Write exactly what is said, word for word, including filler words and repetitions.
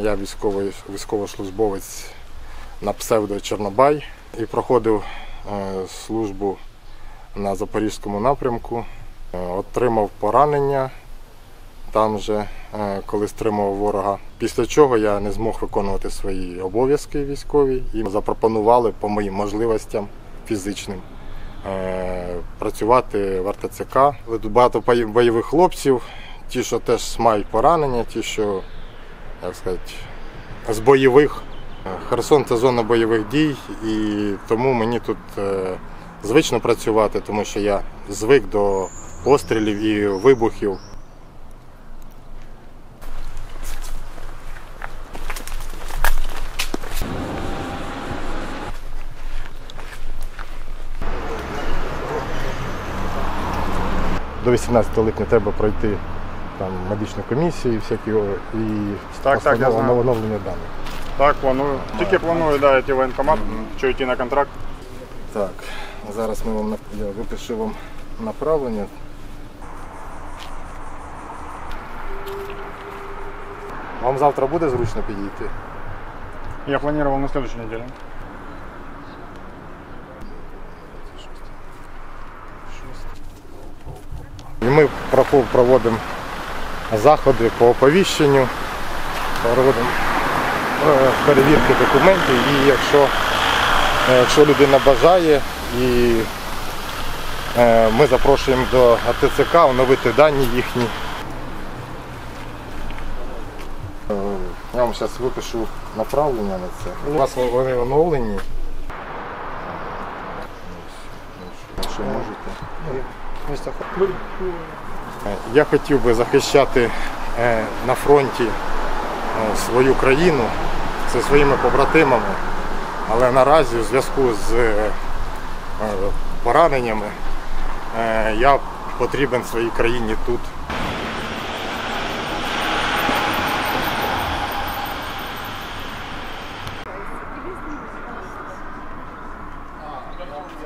Я військовий, військовослужбовець на псевдо Чорнобай і проходив службу на Запорізькому напрямку. Отримав поранення там же, коли стримував ворога. Після чого я не змог виконувати свої обов'язки військові і запропонували по моїм можливостям фізичним працювати в ар те це ка. Тут багато бойових хлопців, ті, що теж мають поранення, ті, що, як сказати, з бойових. Херсон – це зона бойових дій, і тому мені тут звично працювати, тому що я звик до пострілів і вибухів. До вісімнадцятого липня треба пройти там медичну комісію всякі, і так, так, я знаю. оновлення даних. Так, планую. Тільки планую, да, йти в воєнкомат, що йти на контракт. Так, зараз ми вам, я випишу вам направлення. Вам завтра буде зручно підійти? Я планировал на следующей неделе. І ми проводимо заходи по оповіщенню, проводимо перевірки документів, і якщо, якщо людина бажає, і ми запрошуємо до ар те це ка оновити дані їхні. Я вам зараз випишу направлення на це. У вас вони оновлені. Що можете? Я хотів би захищати на фронті свою країну зі своїми побратимами, але наразі у зв'язку з пораненнями я потрібен своїй країні тут.